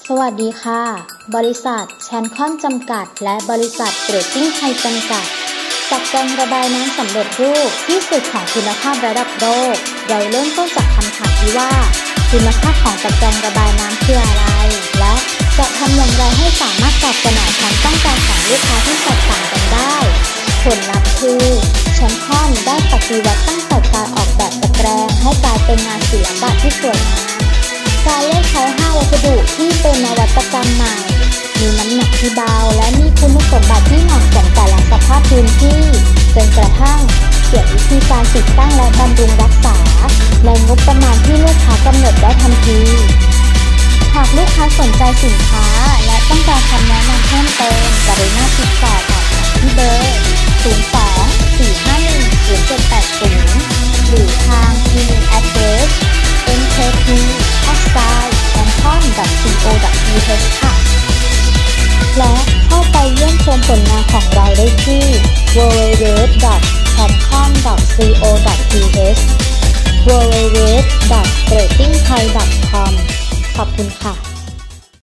สวัสดีค่ะบริษัทแชนคอนจำกัดและบริษัทเรตติ้งไทยจำกัดจัดการระบายน้ำสำเร็จรูปที่สุดของคุณภาพระดับโลกเราเริ่มต้นจากคำถามที่ว่าคุณภาพของตะแกรงระบายน้ำคืออะไรและจะทำอย่างไรให้สามารถตอบสนองความต้องการของลูกค้าที่แตกต่างกันได้ผลลัพธ์คือแชนคอนได้ปฏิวัติตั้งแต่การออกแบบตะแกรงให้กลายเป็นงานศิลปะที่สวยงามการเลือกใช้5วัสดุที่เป็นนวัตกรรมใหม่มีน้ำหนักที่เบาและมีคุณสมบัติที่เหมาะสมแต่ละสภาพพื้นที่จนกระทั่งเกี่ยววิธีการติดตั้งและบำรุงรักษาในงบประมาณที่ลูกค้ากำหนดได้ทันทีหากลูกค้าสนใจสินค้าและต้องการคำแนะนำเพิ่มเติมกรุณาติดต่อที่เบอร์ 02-451-0780 หรือทางอีเมล address mkp@chancon.co.th ค่ะและเข้าไปเยี่ยมชมผลงานของเราได้ที่ www.chancon.co.th www.ratingthai.com ขอบคุณค่ะ